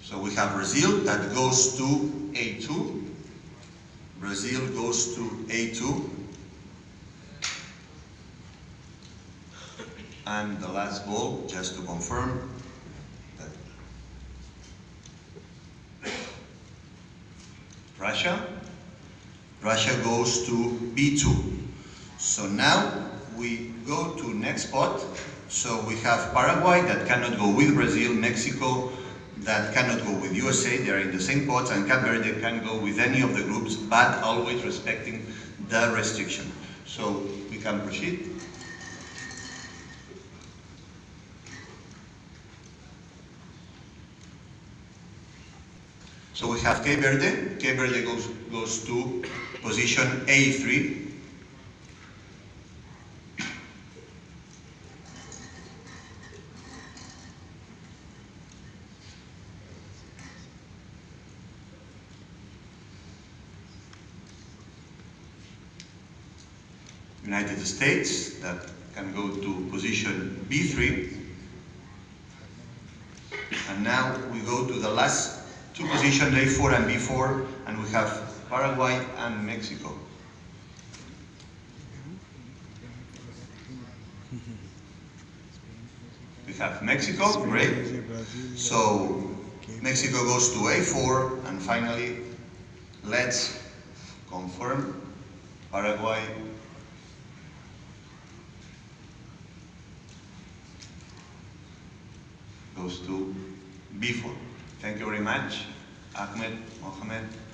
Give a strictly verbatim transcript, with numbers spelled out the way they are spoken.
So we have Brazil that goes to A two. Brazil goes to A two. And the last ball, just to confirm, that Russia. Russia goes to B two. So now we go to next spot. So we have Paraguay that cannot go with Brazil, Mexico that cannot go with U S A, they are in the same pots, and Cape Verde can go with any of the groups, but always respecting the restriction. So we can proceed. So we have Cape Verde. Cape Verde goes, goes to position A three. United States that can go to position B three. And now we go to the last two positions, A four and B four, and we have Paraguay and Mexico. We have Mexico, great. So Mexico goes to A four, and finally, let's confirm Paraguay goes to B four. Thank you very much, Ahmed, Mohamed.